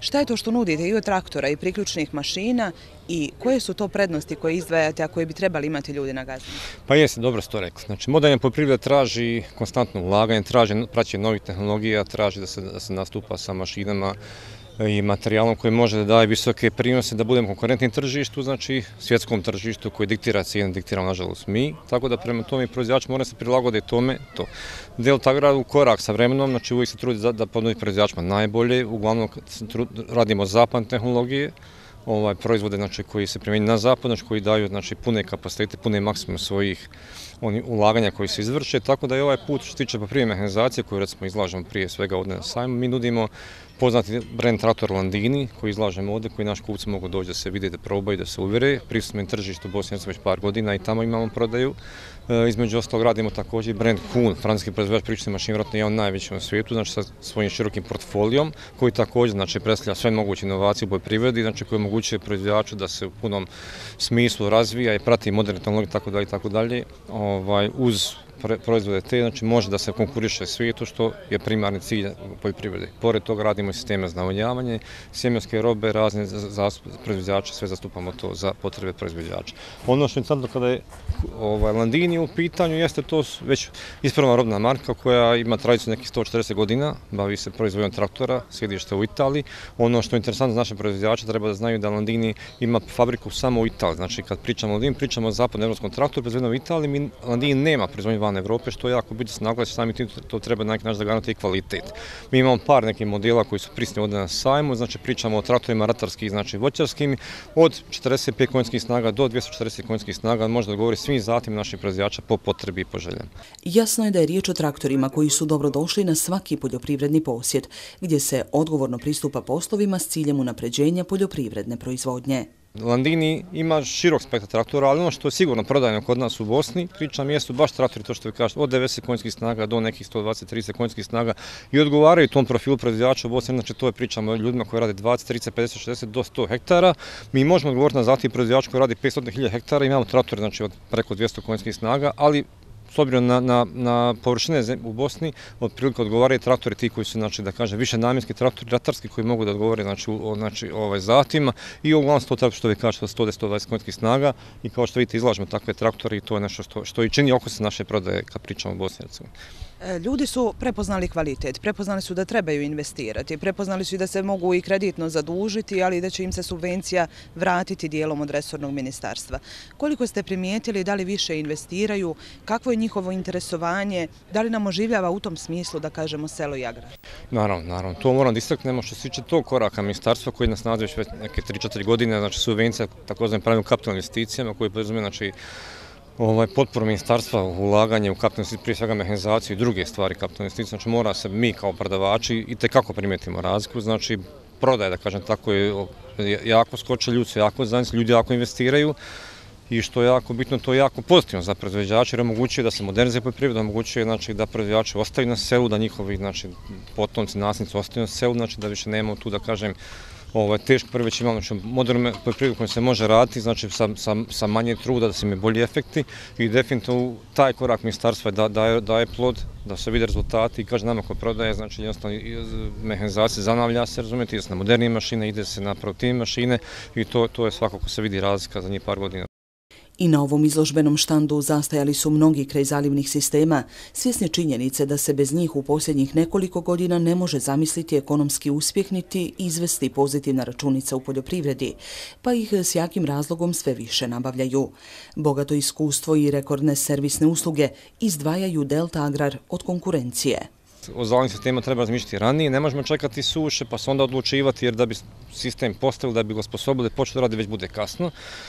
Šta je to što nudite i od traktora i priključnih mašina i koje su to prednosti koje izdvajate, a koje bi trebali imati ljudi na gazdinstvu? Pa jeste, dobro ste to rekli. Znači, moderna poljoprivreda traži konstantno ulaganje, traži praćenje novih tehnologija, traži da se, da se nastupa sa mašinama i materijalom koji može da daje visoke prinose, da budemo konkurentni tržištu, znači svjetskom tržištu koji diktira cijene, diktiramo nažalost mi, tako da prema tome proizvođač mora se prilagode tome to. Delta Agrar u korak sa vremenom, znači uvijek se trudi da, da ponudi proizvođačima najbolje, uglavnom radimo zapadne tehnologije, ovaj, proizvode znači, koji se primjenjuju na zapad, znači, koji daju znači, pune kapacitete, pune maksimum svojih oni, ulaganja koji se izvrše, tako da je ovaj put što se tiče poljoprivredne mehanizacije koju recimo izlažemo prije svega ovdje na sajmu, mi nudimo poznati brand traktor Landini koji izlažemo ovdje, koji naši kupci mogu doći da se vide, da probaju, da se uvjere. Prisutno tržište u Bosni i Hercegovini već par godina i tamo imamo prodaju. E, između ostalog radimo također brand Kuhn, francuski proizvođač priključnih mašina, vjerojatno je on najveći na svijetu, znači sa svojim širokim portfolijom koji također znači, predstavlja sve moguće inovacije u poljoprivredi, znači koji omogućuje proizvođaču da se u punom smislu razvija i prati moderne tehnologije tako dalje tako dalje. Ovaj uz proizvode te, znači može da se konkuriše svijetu, što je primarni cilj poljoprivrede. Pored toga radimo i sisteme za navodnjavanje, sjemenske robe, razne proizvođače, sve zastupamo to za potrebe proizvođača. Ono što je interesantno kada je ovaj, Landini u pitanju, jeste to već ispravna robna marka koja ima tradiciju nekih sto četrdeset godina, bavi se proizvodnjom traktora, sjedište u Italiji. Ono što je interesantno za naše proizvođače, treba da znaju da Landini ima fabriku samo u Italiji. Znači kad pričamo o Landini, pričamo o zapadnoevropskom traktoru, proizvodnjom u Italiji, mi Landini nema proizvodnje van Evrope, što je jako bitno se naglasi, sami tim to treba na neki način da garantuje i kvalitet. Mi imamo par nekih modela koji su prisutni ovdje na sajmu, znači pričamo o traktorima ratarskim, znači voćarskim, od četrdeset pet konjskih snaga do dvjesto četrdeset konjskih snaga, može da odgovori svim zatim naših proizvođača po potrebi i po željama. Jasno je da je riječ o traktorima koji su dobro došli na svaki poljoprivredni posjed, gdje se odgovorno pristupa poslovima s ciljem unapređenja poljoprivredne proizvodnje. Landini ima širok spektar traktora, ali ono što je sigurno prodajno kod nas u Bosni, pričam jesu baš traktori, to što vi kažete, od devedeset konjskih snaga do nekih sto dvadeset do trideset konjskih snaga i odgovaraju tom profilu proizvođača u Bosni, znači to je pričamo o ljudima koji rade dvadeset, trideset, pedeset, šezdeset do sto hektara. Mi možemo odgovoriti na zatim proizvođač koji radi petsto hiljada hektara, imamo traktore znači od preko dvjesto konjskih snaga, ali s obzirom na, na, na površine u Bosni, otprilike odgovaraju traktori ti koji su, znači, da kažem, više namjenski traktori ratarski koji mogu da odgovore znači, u, znači, ovaj, zatima i uglavnom sto traktor što vi kažete sto do sto dvadeset konjskih snaga i kao što vidite izlažemo takve traktore i to je nešto što, što i čini okus naše prodaje kad pričamo o Bosni i Hercegovini. Ljudi su prepoznali kvalitet, prepoznali su da trebaju investirati, prepoznali su i da se mogu i kreditno zadužiti, ali da će im se subvencija vratiti dijelom od resornog ministarstva. Koliko ste primijetili, da li više investiraju, kakvo je njihovo interesovanje, da li nam oživljava u tom smislu, da kažemo, selo i agrar? Naravno, naravno. To moram da istaknemo što se tiče tog koraka ministarstva koji nas nalazi već neke tri četiri godine, znači subvencija takozvanim pravilnim kapitalnim investicijama koji podrazumije znači Ovaj, potporu ministarstva u ulaganje u kapitalne investicije, prije svega mehanizaciju i druge stvari kapitalne investicije, znači mora se mi kao prodavači i tekako primijetimo razliku, znači prodaje, da kažem tako, je jako skoče, ljudi su jako zajednici, ljudi jako investiraju i što je jako bitno, to je jako pozitivno za proizvođače jer omogućuje da se modernizuje poljoprivreda, omogućuje znači, da proizvođači ostaju na selu, da njihovi znači, potomci, nasljednici ostaju na selu, znači da više nemamo tu, da kažem, Ovo, teško prvi već imamo znači, modernu poljoprivredu kojom se može raditi, znači sa, sa, sa manje truda, da se imaju bolji efekti i definitivno taj korak ministarstva da, daje, daje plod, da se vide rezultati i kaže nama ko prodaje, znači jednostavno mehanizacija zanavlja se, razumijete, ide se na modernije mašine, ide se na produktivne mašine i to, to je svakako se vidi razlika za njih par godina. I na ovom izložbenom štandu zastajali su mnogi kraj zalivnih sistema, svjesni činjenice da se bez njih u posljednjih nekoliko godina ne može zamisliti ekonomski uspjeh niti izvesti pozitivna računica u poljoprivredi, pa ih s jakim razlogom sve više nabavljaju. Bogato iskustvo i rekordne servisne usluge izdvajaju Delta Agrar od konkurencije. O zalivnim sistema treba razmišljati ranije, ne možemo čekati suše pa se onda odlučivati jer da bi sistem postavili, da bi ga sposobili, početi radi već bude kasno.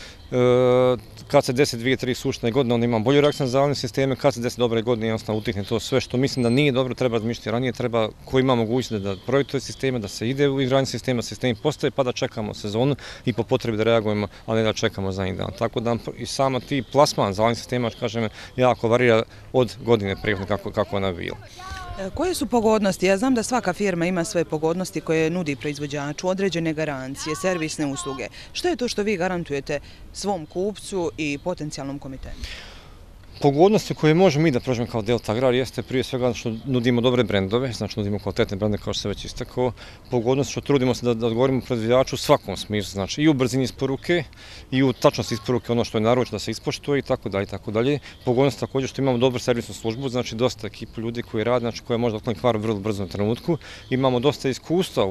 E, kad se desi dvije, tri sušne godine, onda imamo bolju reakciju na zalivne sisteme, kad se desi dobre godine, jednostavno utihne to sve što mislim da nije dobro, treba razmišljati ranije, treba ko ima mogućnost da projektuje sisteme, da se ide u izgradnju sistema, sistemi postoje, pa da čekamo sezonu i po potrebi da reagujemo, ali ne da čekamo za njih dan. Tako da i sama ti plasman zalivnih sistema, kažem, jako varira od godine prethodne kako, kako ona bila. Koje su pogodnosti? Ja znam da svaka firma ima svoje pogodnosti koje nudi proizvođaču, određene garancije, servisne usluge. Što je to što vi garantujete svom kupcu i potencijalnom komitentu? Pogodnosti koje možemo mi da prođemo kao Delta Agrar jeste prije svega što nudimo dobre brendove, znači nudimo kvalitetne brende kao što se već istakao. Pogodnost što trudimo se da, da odgovorimo proizvođaču u svakom smislu, znači i u brzini isporuke i u tačnosti isporuke ono što je naručeno da se ispoštuje i tako dalje i tako dalje. Pogodnost također što imamo dobru servisnu službu, znači dosta ekipa ljudi koji rade, znači koja može otkloniti kvar u vrlo brzom trenutku. Imamo dosta iskustva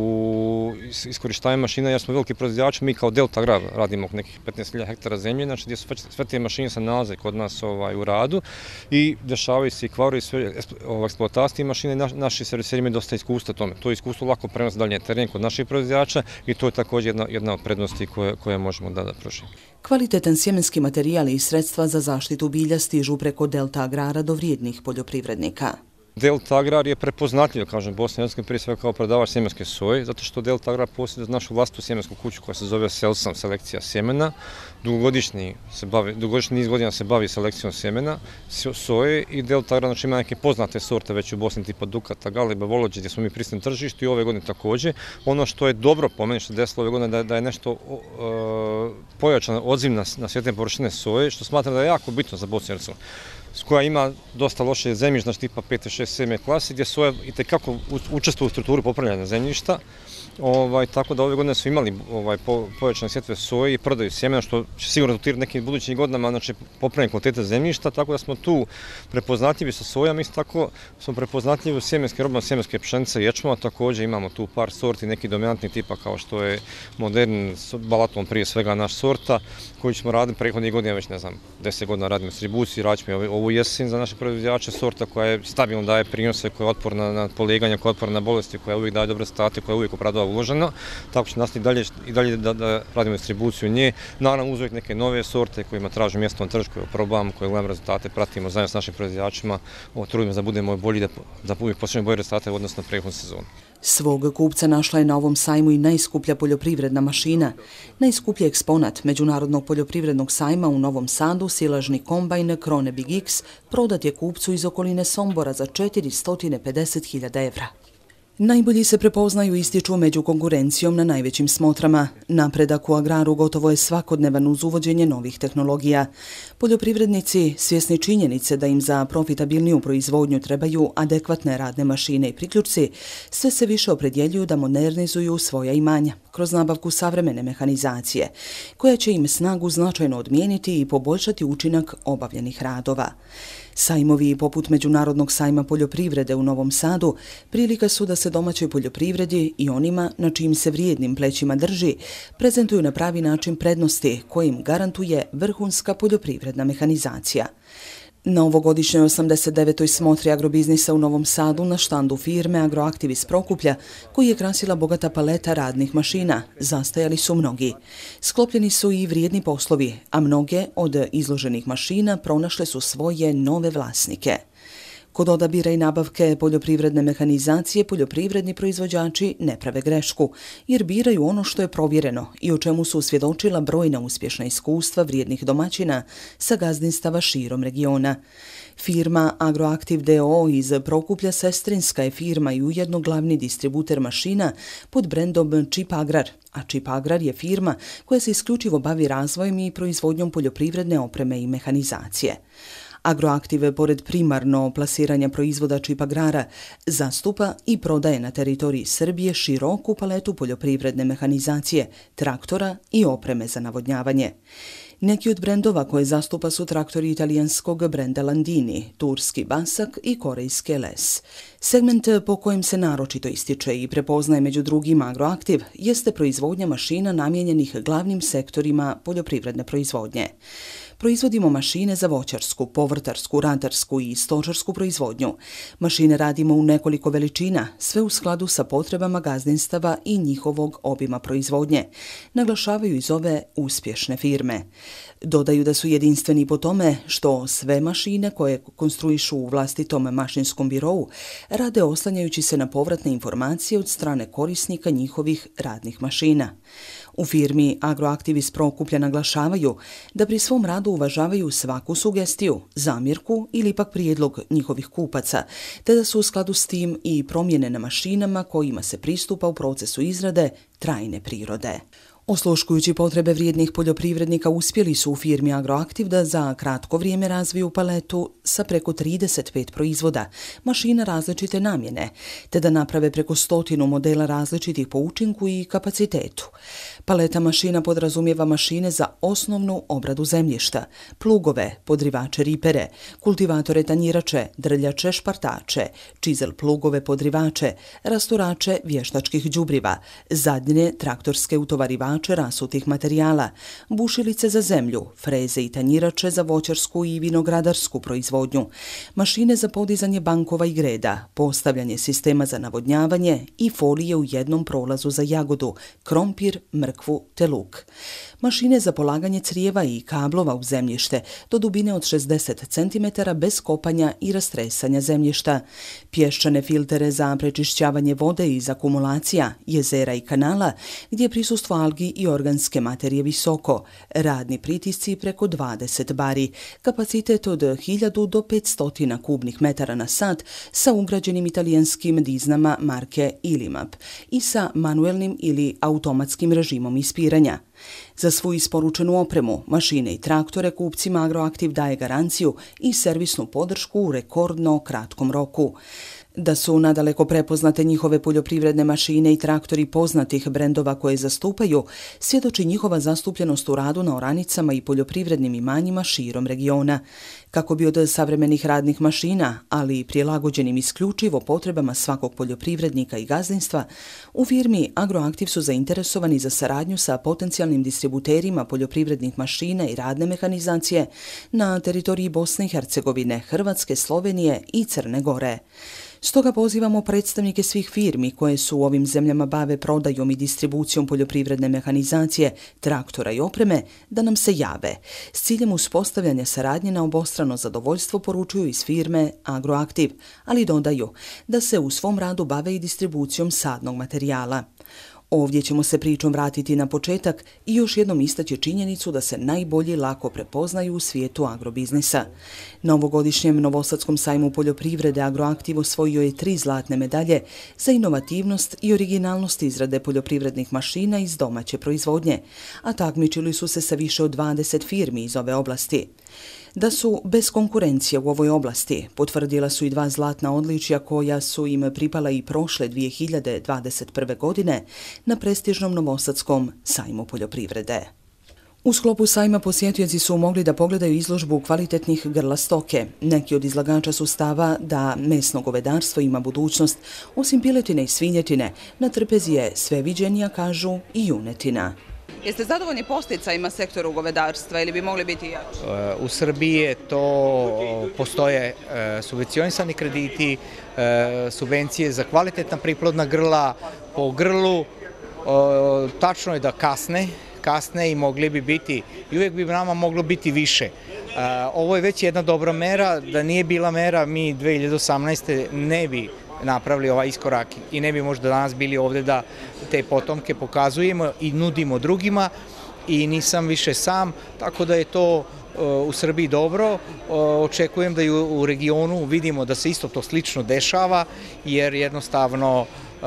u iskorištavanju mašina jer smo veliki proizvođači, mi kao Delta Agrar radimo oko nekih petnaest hiljada hektara zemlje, znači gdje su sve te mašine se nalaze kod nas ovaj, u radu i dešavaju se i kvarovi sve eksploatacije mašine. Naš, naši serviseri imaju dosta iskustva tome. To iskustvo lako prenosi dalje na teren kod naših proizvođača i to je također jedna, jedna od prednosti koje, koje možemo da, da pružimo. Kvalitetan sjemenski materijal i sredstva za zaštitu bilja stižu preko Delta Agrara do vrijednih poljoprivrednika. Delta Agrar je prepoznatljiv, kažem, Bosna i Hercegovina prije svega kao prodavač sjemenske soje, zato što Delta Agrar posjeduje našu vlastitu sjemensku kuću koja se zove Selsam, selekcija sjemena. Dugogodišnji se bavi, dugogodišnji niz godina se bavi selekcijom sjemena, soje i Delta Agrar znači ima neke poznate sorte već u Bosni tipa Dukata, Galiba, Volođe, gdje smo mi prisutni na tržištu i ove godine također. Ono što je dobro po meni što se desilo ove godine da je, da je nešto uh, pojačan odziv na, na sve te površine soje, što smatram da je jako bitno za Bosnu i Hercegovinu, koja ima dosta loše zemljište, znači tipa pet, šest, sedam klase, gdje soja itekako učestvuje u strukturi popravljanja zemljišta. Ovaj, tako da ove godine su imali ovaj, po, povećane sjetve soje i prodaju sjemena, što će sigurno rezultirati nekim budućim godinama, znači popravljanje kvalitete zemljišta, tako da smo tu prepoznatljivi sa sojama, isto tako smo prepoznatljivi u sjemenske robama, sjemenske pšenice i ječma, također imamo tu par sorti, neki dominantni tipa kao što je modern, Balaton prije svega naš sorta, koji ćemo raditi prethodnih godina, već ne znam, deset godina radimo distribuciju, radimo ovu jesen za naše proizvođače, sorta koja je stabilno daje prinose, koja je otporna na poleganja, koja je otporna na bolesti, koja uvijek daje dobre rezultate, koja je uvijek opravdava uloženo, tako će nastaviti dalje, i dalje da, da radimo distribuciju nje. Naravno, uzeti neke nove sorte kojima tražimo mjesto na tržištu, koje probavamo, koje gledamo rezultate, pratimo zajedno s našim proizvođačima, trudimo da budemo bolji, da, da uvijek postižemo bolje rezultate u odnosu na prethodnu sezonu. Svog kupca našla je na ovom sajmu i najskuplja poljoprivredna mašina. Najskuplji eksponat Međunarodnog poljoprivrednog sajma u Novom Sadu, silažni kombajn Krone Big X, prodat je kupcu iz okoline Sombora za četiristo pedeset hiljada evra. Najbolji se prepoznaju i ističu među konkurencijom na najvećim smotrama. Napredak u agraru gotovo je svakodnevan uz uvođenje novih tehnologija. Poljoprivrednici, svjesni činjenice da im za profitabilniju proizvodnju trebaju adekvatne radne mašine i priključci, sve se više opredjeljuju da modernizuju svoja imanja kroz nabavku savremene mehanizacije, koja će im snagu značajno odmijeniti i poboljšati učinak obavljenih radova. Sajmovi poput Međunarodnog sajma poljoprivrede u Novom Sadu prilika su da se domaćoj poljoprivredi i onima na čijim se vrijednim plećima drži prezentuju na pravi način prednosti koje im garantuje vrhunska poljoprivredna mehanizacija. Na ovogodišnjoj osamdeset devetoj smotri agrobiznisa u Novom Sadu na štandu firme Agroaktiv iz Prokuplja, koji je krasila bogata paleta radnih mašina, zastajali su mnogi. Sklopljeni su i vrijedni poslovi, a mnoge od izloženih mašina pronašle su svoje nove vlasnike. Kod odabira i nabavke poljoprivredne mehanizacije poljoprivredni proizvođači ne prave grešku, jer biraju ono što je provjereno i o čemu su svjedočila brojna uspješna iskustva vrijednih domaćina sa gazdinstava širom regiona. Firma Agroaktiv d o o iz Prokuplja sestrinska je firma i ujedno glavni distributer mašina pod brendom Čip Agrar, a Čip Agrar je firma koja se isključivo bavi razvojem i proizvodnjom poljoprivredne opreme i mehanizacije. Agroaktiv, pored primarno plasiranja proizvoda Čip Agrara, zastupa i prodaje na teritoriji Srbije široku paletu poljoprivredne mehanizacije, traktora i opreme za navodnjavanje. Neki od brendova koje zastupa su traktori italijanskog brenda Landini, turski Basak i korejski L S. Segment po kojem se naročito ističe i prepoznaje među drugim Agroaktiv jeste proizvodnja mašina namijenjenih glavnim sektorima poljoprivredne proizvodnje. Proizvodimo mašine za voćarsku, povrtarsku, ratarsku i stočarsku proizvodnju. Mašine radimo u nekoliko veličina, sve u skladu sa potrebama gazdinstava i njihovog obima proizvodnje, naglašavaju iz ove uspješne firme. Dodaju da su jedinstveni po tome što sve mašine koje konstruišu u vlastitom mašinskom birovu rade oslanjajući se na povratne informacije od strane korisnika njihovih radnih mašina. U firmi Agroaktiv iz Prokuplja naglašavaju da pri svom radu uvažavaju svaku sugestiju, zamjerku ili ipak prijedlog njihovih kupaca, te da su u skladu s tim i promjene na mašinama kojima se pristupa u procesu izrade trajne prirode. Osluškujući potrebe vrijednih poljoprivrednika, uspjeli su u firmi Agroaktiv da za kratko vrijeme razviju paletu sa preko trideset pet proizvoda, mašina različite namjene, te da naprave preko stotinu modela različitih po učinku i kapacitetu. Paleta mašina podrazumijeva mašine za osnovnu obradu zemljišta, plugove, podrivače ripere, kultivatore tanjirače, drljače, špartače, čizel plugove podrivače, rasturače vještačkih đubriva, zadnje traktorske utovarivače rasutih materijala, bušilice za zemlju, freze i tanjirače za voćarsku i vinogradarsku proizvodnju, mašine za podizanje bankova i greda, postavljanje sistema za navodnjavanje i folije u jednom prolazu za jagodu, krompir, mrkvu te luk. Mašine za polaganje crijeva i kablova u zemljište do dubine od šezdeset centimetara bez kopanja i rastresanja zemljišta, pješčane filtere za prečišćavanje vode iz akumulacija, jezera i kanala gdje je prisustvo algi i organske materije visoko, radni pritisci preko dvadeset bari, kapacitet od hiljadu do petsto kubnih metara na sat sa ugrađenim italijanskim diznama marke Ilimap i sa manuelnim ili automatskim režimom ispiranja. Za svu isporučenu opremu, mašine i traktore kupcima Agroaktiv daje garanciju i servisnu podršku u rekordno kratkom roku. Da su nadaleko prepoznate njihove poljoprivredne mašine i traktori poznatih brendova koje zastupaju, svjedoči njihova zastupljenost u radu na oranicama i poljoprivrednim imanjima širom regiona. Kako bi od savremenih radnih mašina, ali i prilagođenim isključivo potrebama svakog poljoprivrednika i gazdinstva, u firmi Agroaktiv su zainteresovani za saradnju sa potencijalnim distributerima poljoprivrednih mašina i radne mehanizacije na teritoriji Bosne i Hercegovine, Hrvatske, Slovenije i Crne Gore. Stoga pozivamo predstavnike svih firmi koje su u ovim zemljama bave prodajom i distribucijom poljoprivredne mehanizacije, traktora i opreme da nam se jave. S ciljem uspostavljanja saradnje na obostrano zadovoljstvo poručuju iz firme Agroaktiv, ali dodaju da se u svom radu bave i distribucijom sadnog materijala. Ovdje ćemo se pričom vratiti na početak i još jednom istaći činjenicu da se najbolji lako prepoznaju u svijetu agrobiznisa. Na ovogodišnjem Novosadskom sajmu poljoprivrede Agroaktiv osvojio je tri zlatne medalje za inovativnost i originalnost izrade poljoprivrednih mašina iz domaće proizvodnje, a takmičili su se sa više od dvadeset firmi iz ove oblasti. Da su bez konkurencije u ovoj oblasti potvrdila su i dva zlatna odličja koja su im pripala i prošle dvije hiljade dvadeset prve. godine na prestižnom Novosadskom sajmu poljoprivrede. U sklopu sajma posjetioci su mogli da pogledaju izložbu kvalitetnih grla stoke. Neki od izlagača su stava da mesno govedarstvo ima budućnost, osim piletine i svinjetine, na trpezi je sve viđenija, kažu, i junetina. Jeste zadovoljni posticajima sektoru govedarstva ili bi mogli biti jači? U Srbiji je to, postoje subvencionisani krediti, subvencije za kvalitetna priplodna grla po grlu. Tačno je da kasne, kasne i mogli bi biti, i uvijek bi nama moglo biti više. Ovo je već jedna dobra mera, da nije bila mera mi dve hiljade osamnaeste. ne bi napravili ovaj iskorak i ne bi možda danas bili ovdje da te potomke pokazujemo i nudimo drugima i nisam više sam, tako da je to u Srbiji dobro. Očekujem da i u regionu vidimo da se isto to slično dešava, jer jednostavno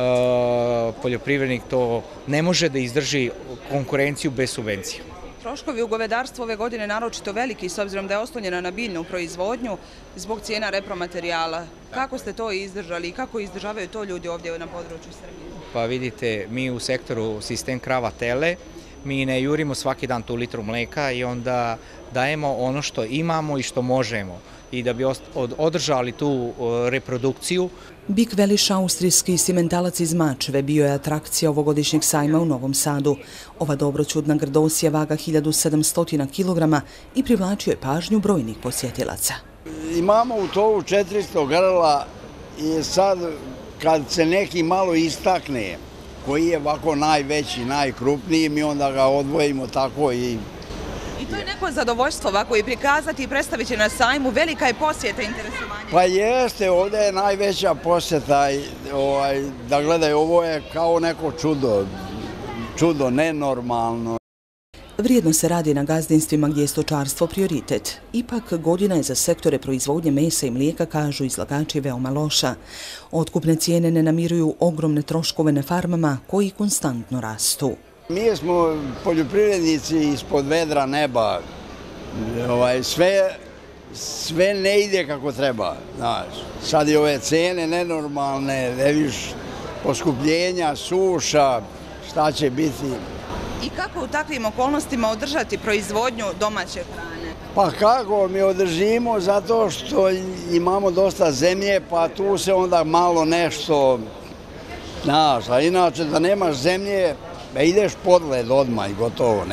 poljoprivrednik to ne može da izdrži konkurenciju bez subvencija. Troškovi u govedarstvu ove godine naročito veliki s obzirom da je oslonjena na biljnu proizvodnju zbog cijena repromaterijala. Kako ste to izdržali i kako izdržavaju to ljudi ovdje na području Srbije? Pa vidite, mi u sektoru sistem krava tele, mi ne jurimo svaki dan tu litru mleka i onda dajemo ono što imamo i što možemo. I da bi održali tu reprodukciju. Bik Veliš, austrijski simentalac iz Mačve, bio je atrakcija ovogodišnjeg sajma u Novom Sadu. Ova dobroćudna grdosija vaga hiljadu sedamsto kilograma i privlačio je pažnju brojnih posjetilaca. Imamo u tovu četiristo grla i sad kad se neki malo istakne, koji je ovako najveći, najkrupniji, mi onda ga odvojimo tako i... I to je neko zadovoljstvo ovako i prikazati i predstaviti će na sajmu. Velika je posjeta i interesovanja. Pa jeste, ovdje je najveća posjeta da gledaju, ovo je kao neko čudo, čudo, nenormalno. Vrijedno se radi na gazdinstvima gdje je stočarstvo prioritet. Ipak godina je za sektore proizvodnje mesa i mlijeka, kažu izlagači, veoma loša. Otkupne cijene ne namiruju ogromne troškove na farmama koji konstantno rastu. Mi smo poljoprivrednici ispod vedra neba. Sve ne ide kako treba. Sad i ove cene nenormalne, vidiš poskupljenja, suša, šta će biti. I kako u takvim okolnostima održati proizvodnju domaće hrane? Pa kako mi održimo, zato što imamo dosta zemlje, pa tu se onda malo nešto, znaš, a inače da nemaš zemlje, ideš podled odmah i gotovo,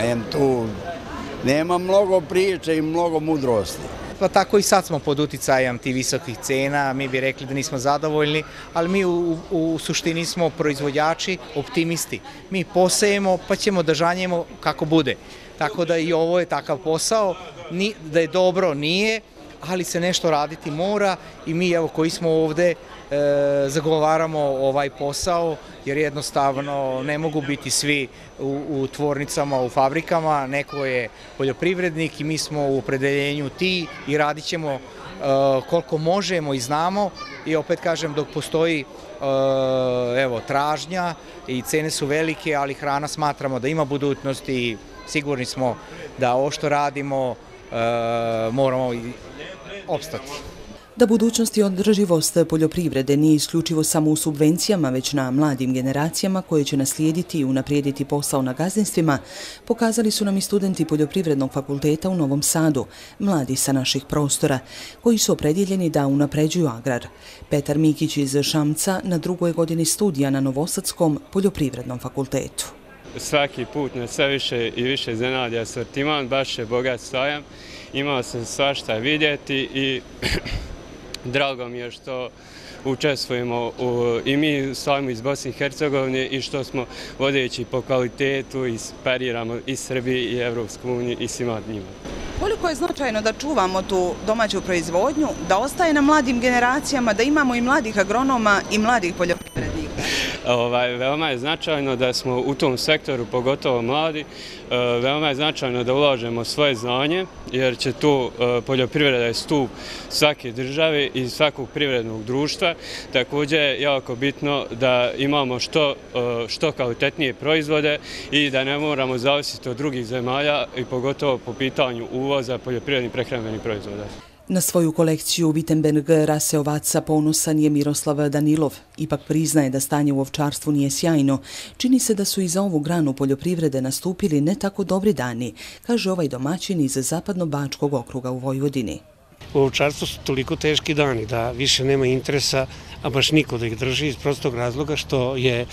nema mnogo priče i mnogo mudrosti. Pa tako i sad smo pod uticajem tih visokih cena, mi bi rekli da nismo zadovoljni, ali mi u suštini smo proizvođači, optimisti. Mi posejemo pa ćemo da žanjemo kako bude. Tako da i ovo je takav posao, da je dobro nije, ali se nešto raditi mora i mi evo koji smo ovde zagovaramo ovaj posao jer jednostavno ne mogu biti svi u tvornicama, u fabrikama, neko je poljoprivrednik i mi smo u opredeljenju ti i radit ćemo koliko možemo i znamo i opet kažem dok postoji evo tražnja i cene su velike, ali hrana smatramo da ima budućnosti i sigurni smo da ovo što radimo moramo opstati. Da budućnost i održivost poljoprivrede nije isključivo samo u subvencijama, već na mladim generacijama koje će naslijediti i unaprijediti posao na gazdinstvima, pokazali su nam i studenti Poljoprivrednog fakulteta u Novom Sadu, mladi sa naših prostora, koji su opredjeljeni da unapređuju agrar. Petar Mikić iz Šamca na drugoj godini studija na Novosadskom Poljoprivrednom fakultetu. Svaki put na sve više i više iznenadi asortiman, baš je bogat sajam, imao sam svašta vidjeti i drago mi je što učestvujemo i mi u sajmu iz Bosne i Hercegovine i što smo vodeći po kvalitetu i pariramo i Srbiji i Evropsku uniju i svima njima. Koliko je značajno da čuvamo tu domaću proizvodnju, da ostaje na mladim generacijama, da imamo i mladih agronoma i mladih poljoprivrednika? Veoma je značajno da smo u tom sektoru, pogotovo mladi, veoma je značajno da ulažemo svoje znanje, jer će tu poljoprivreda je stup svake države i svakog privrednog društva. Također je jako bitno da imamo što kvalitetnije proizvode i da ne moramo zavisiti od drugih zemalja i pogotovo po pitanju uvoza poljoprivrednih prehrambenih proizvoda. Na svoju kolekciju Wittenberg rase ovaca ponosan je Miroslav Danilov. Ipak priznaje da stanje u ovčarstvu nije sjajno. Čini se da su i za ovu granu poljoprivrede nastupili ne tako dobri dani, kaže ovaj domaćin iz Zapadno-Bačkog okruga u Vojvodini. U ovčarstvu su toliko teški dani da više nema interesa, a baš niko da ih drži iz prostog razloga što je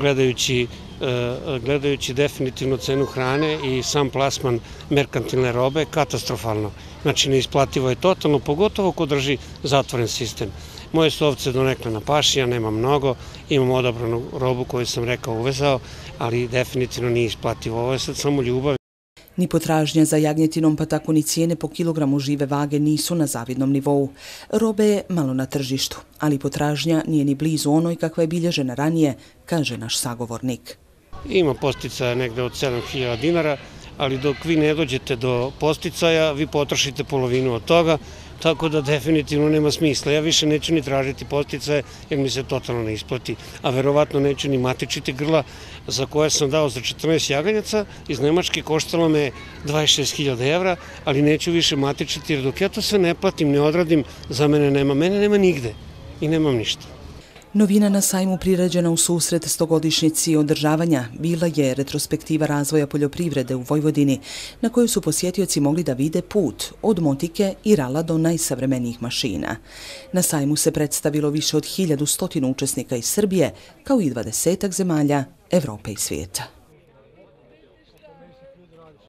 gledajući definitivno cenu hrane i sam plasman merkantilne robe katastrofalno. Znači neisplativo je totalno, pogotovo ko drži zatvoren sistem. Moje su ovce donekle na paši, ja nemam mnogo, imam odabranu robu koju sam rekao uvezao, ali definitivno nije isplativo. Ovo je sad samo ljubav. Ni potražnja za jagnjetinom, pa tako ni cijene po kilogramu žive vage nisu na zavidnom nivou. Robe je malo na tržištu, ali potražnja nije ni blizu onoj kakva je bilježena ranije, kaže naš sagovornik. Ima posticaja negde od sedam hiljada dinara, ali dok vi ne dođete do posticaja, vi potrošite polovinu od toga, tako da definitivno nema smisla. Ja više neću ni tražiti posticaje jer mi se totalno ne isplati, a verovatno neću ni matičiti grla za koje sam dao za četrnaest jaganjaca. Iz Nemačke koštalo me dvadeset šest hiljada evra, ali neću više matičiti jer dok ja to sve ne platim, ne odradim, za mene nema. Mene nema nigde i nemam ništa. Novina na sajmu priređena u susret stogodišnjici održavanja bila je retrospektiva razvoja poljoprivrede u Vojvodini, na kojoj su posjetioci mogli da vide put od motike i rala do najsavremenijih mašina. Na sajmu se predstavilo više od hiljadu stotinu učesnika iz Srbije, kao i dvadesetak zemalja Evrope i svijeta.